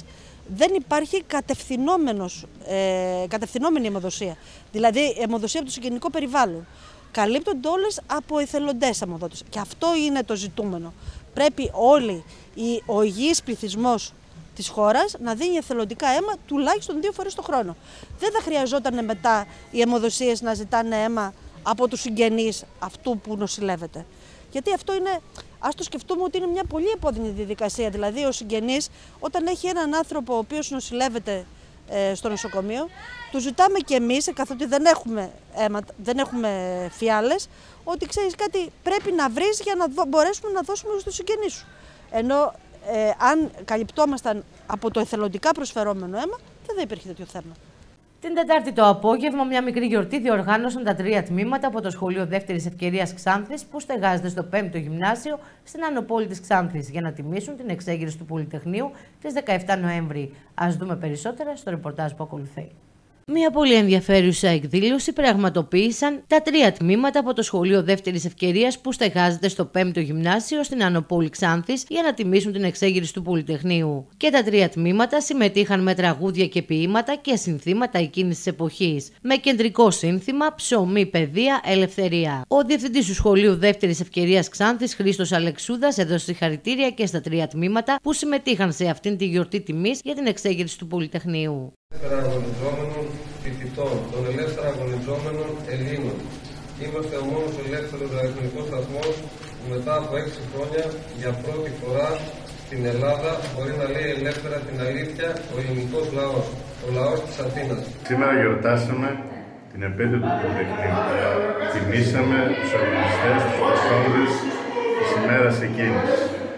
δεν υπάρχει κατευθυνόμενος, ε, κατευθυνόμενη αιμοδοσία. Δηλαδή αιμοδοσία από το συγγενικό περιβάλλον. Καλύπτονται όλες από εθελοντές αιμοδότες. Και αυτό είναι το ζητούμενο. Πρέπει όλοι, ο υγιής πληθυσμός της χώρας να δίνει εθελοντικά αίμα τουλάχιστον δύο φορές το χρόνο. Δεν θα χρειαζόταν μετά οι αιμοδοσίες να ζητάνε αίμα από τους συγγενείς αυτού που νοσηλεύεται. Γιατί αυτό είναι, ας το σκεφτούμε ότι είναι μια πολύ επώδυνη διαδικασία. Δηλαδή ο συγγενής όταν έχει έναν άνθρωπο ο οποίος νοσηλεύεται ε, στο νοσοκομείο, του ζητάμε και εμείς, καθότι δεν έχουμε, αίμα, δεν έχουμε φιάλες, ότι ξέρεις κάτι πρέπει να βρεις για να δω, μπορέσουμε να δώσουμε στο συγγενή σου. Ενώ ε, αν καλυπτόμασταν από το εθελοντικά προσφερόμενο αίμα, δεν θα υπήρχε τέτοιο θέμα. Την Τετάρτη το απόγευμα, μια μικρή γιορτή διοργάνωσαν τα τρία τμήματα από το Σχολείο Δεύτερης Ευκαιρίας Ξάνθης, που στεγάζεται στο πέμπτο Γυμνάσιο στην Άνω Πόλη της Ξάνθης, για να τιμήσουν την εξέγερση του Πολυτεχνείου της δεκαεφτά Νοέμβρη. Ας δούμε περισσότερα στο ρεπορτάζ που ακολουθεί. Μια πολύ ενδιαφέρουσα εκδήλωση πραγματοποίησαν τα τρία τμήματα από το Σχολείο Δεύτερης Ευκαιρίας που στεγάζεται στο πέμπτο Γυμνάσιο στην Άνω Πόλη Ξάνθης για να τιμήσουν την εξέγερση του Πολυτεχνείου. Και τα τρία τμήματα συμμετείχαν με τραγούδια και ποίηματα και συνθήματα εκείνης της εποχής, με κεντρικό σύνθημα «Ψωμί, παιδεία, ελευθερία». Ο διευθυντής του Σχολείου Δεύτερης Ευκαιρίας Ξάνθης, Χρήστος Αλεξούδας, έδωσε συγχαρητήρια και στα τρία τμήματα που συμμετείχαν σε αυτήν τη γιορτή τιμής για την εξέγερση του Πολυτεχνείου. Ελεύθερα αγωνιζόμενων φοιτητών, των ελεύθερα αγωνιζόμενων Ελλήνων. Είμαστε ο μόνος ελεύθερος ραδιοφωνικός σταθμός που μετά από έξι χρόνια για πρώτη φορά στην Ελλάδα μπορεί να λέει ελεύθερα την αλήθεια ο ελληνικός λαός, ο λαός της Αθήνας. Σήμερα γιορτάσαμε την επέτειο του Πολυτεχνείου. Τιμήσαμε τους αγωνιστές, τους προσώντες της ημέρας εκείνης.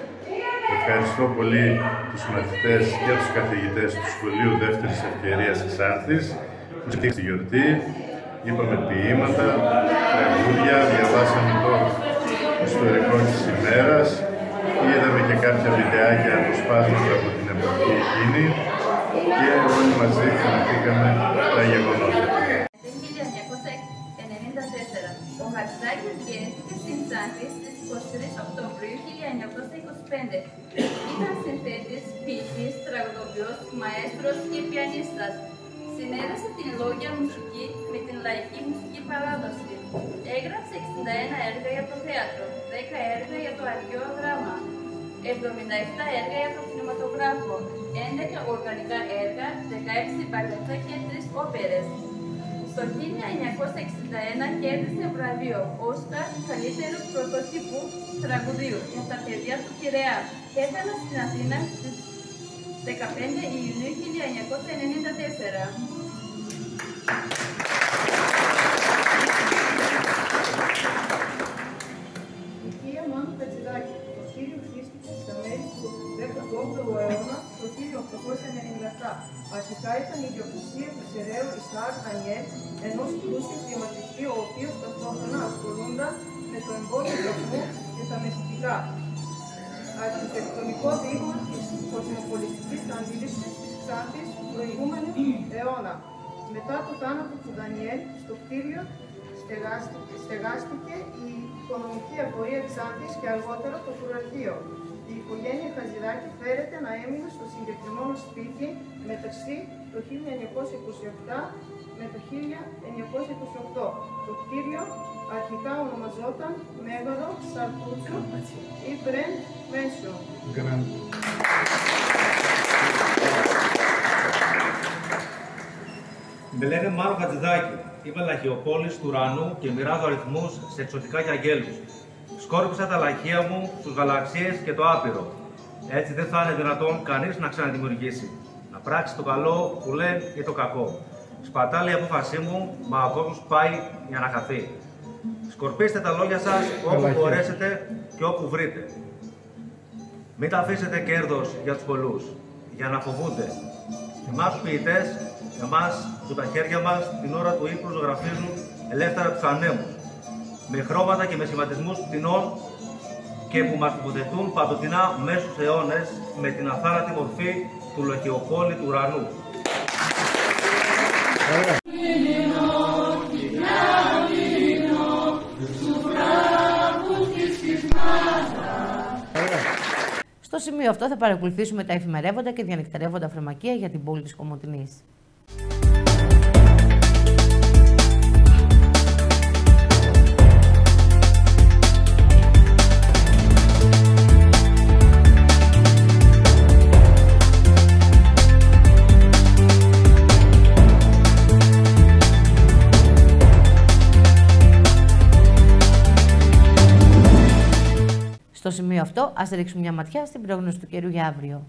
Ευχαριστώ πολύ τους μαθητές και τους καθηγητές του Σχολείου Δεύτερης Ευκαιρίας Ξάνθης που συμμετείχαν στη γιορτή. Είπαμε ποίηματα, τραγούδια, διαβάσαμε το ιστορικό της ημέρας, είδαμε και κάποια βιντεάκια αποσπάσματα από την εποχή εκείνη και όλοι μαζί θυμηθήκαμε τα γεγονότα. χίλια εννιακόσια ενενήντα τέσσερα. Ο Χατζηδάκης γεννήθηκε στην Ξάνθη στις είκοσι τρεις Οκτωβρίου χίλια εννιακόσια είκοσι πέντε. Ήταν συνθέτης, ποιητής, τραγουδοποιός, μαέστρος και πιανίστας. Συνέδεσε την λόγια μουσική με την λαϊκή μουσική παράδοση. Έγραψε εξήντα ένα έργα για το θέατρο, δέκα έργα για το αρχαίο δράμα, εβδομήντα επτά έργα για το κινηματογράφο, έντεκα οργανικά έργα, δεκαέξι μπαλέτα και τρεις όπερες. Στο χίλια εννιακόσια εξήντα ένα κέρδισε βραβείο Όσκαρ καλύτερου πρωτοτύπου τραγουδίου για τα παιδιά του Πειραιά. Έφτανε στην Αθήνα στις δεκαπέντε Ιουνίου χίλια εννιακόσια ενενήντα τέσσερα. Η Θεία Μάνου Χατζηδάκη, το Κύριο χρήστηκε στα μέρη του δέκατου όγδοου αιώνα το χίλια οκτακόσια ενενήντα επτά. Αρχικά ήταν η ιδιοκτησία του Σεραίου Ισαάκ Δανιέλ, ενός πλούσιου χρηματιστή, ο οποίος ταυτόχρονα ασχολούνταν με το εμπόριο δρόμου και τα μεσητικά. Αρχιτεκτονικό δείγμα της κοσμοπολιτικής αντίληψης της Ξάνθης του προηγούμενου αιώνα. Μετά το θάνατο του Δανιέλ, στο κτίριο στεγάστηκε, στεγάστηκε η οικονομική απορία Ξάνθης και αργότερα το φρουραρχείο. Η οικογένεια Χατζηδάκη φέρεται να έμεινε στο συγκεκριμένο σπίτι μεταξύ το χίλια εννιακόσια είκοσι επτά με το χίλια εννιακόσια είκοσι οκτώ. Το κτίριο αρχικά ονομαζόταν Μέγαρο Σαρκούτσο ή Grand Mansion. Με λένε Μάνο Χατζηδάκη. Είμαι λαχιοπόλης του ουρανού και μοιράζω αριθμούς σε εξωτικά και αγγέλους. Σκόρπισα τα λαχεία μου στους γαλαξίες και το άπειρο. Έτσι δεν θα είναι δυνατόν κανείς να ξαναδημιουργήσει. Να πράξει το καλό που λένε ή το κακό. Σπατάλη η απόφασή μου, μα ο κόσμος πάει για να χαθεί. Σκορπίστε τα λόγια σας όπου μπορέσετε και όπου βρείτε. Μην τα αφήσετε κέρδος για τους πολλούς, για να φοβούνται. Εμάς τους ποιητές, εμάς που τα χέρια μας την ώρα του ύπνου ζωγραφίζουν ελεύθερα τους ανέμους, με χρώματα και με σχηματισμούς πτηνών και που μας υποθετούν παντοτινά μέσα στους αιώνες με την αθάνατη μορφή του λαχιοπόλη του ουρανού. Στο σημείο αυτό θα παρακολουθήσουμε τα εφημερεύοντα και διανυκτερεύοντα φαρμακεία για την πόλη της Κομοτηνής. Στο σημείο αυτό, ας ρίξουμε μια ματιά στην πρόγνωση του καιρού για αύριο.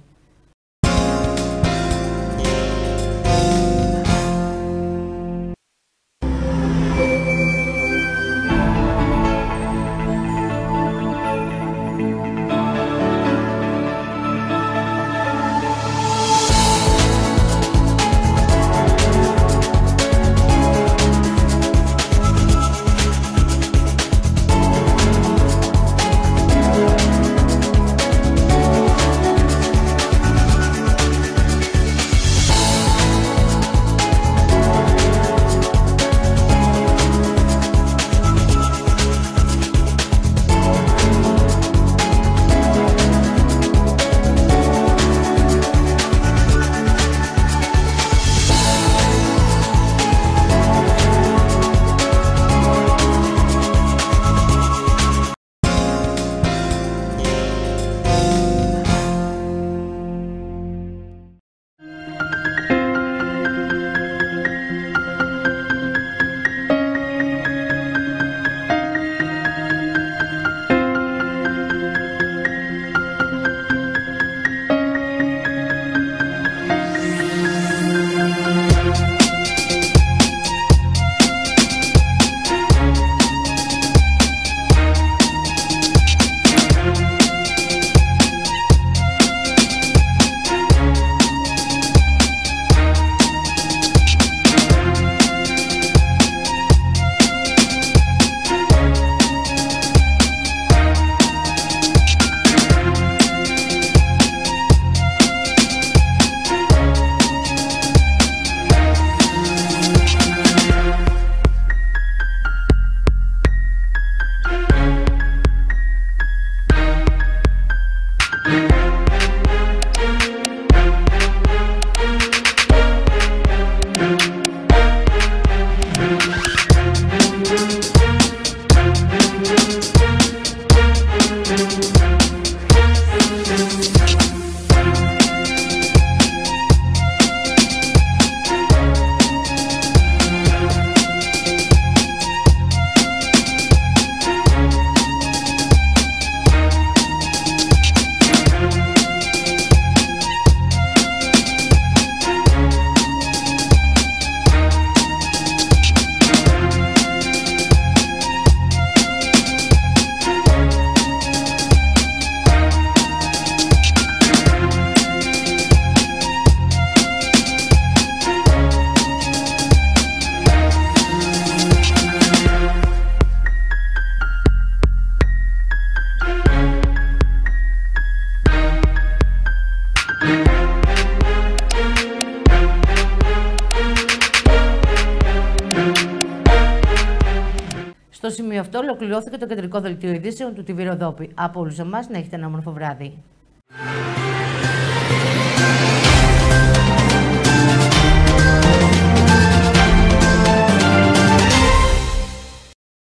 Στο σημείο αυτό ολοκληρώθηκε το κεντρικό δελτίο ειδήσεων του τι βι Ροδόπη. Από όλους εμάς να έχετε ένα όμορφο βράδυ.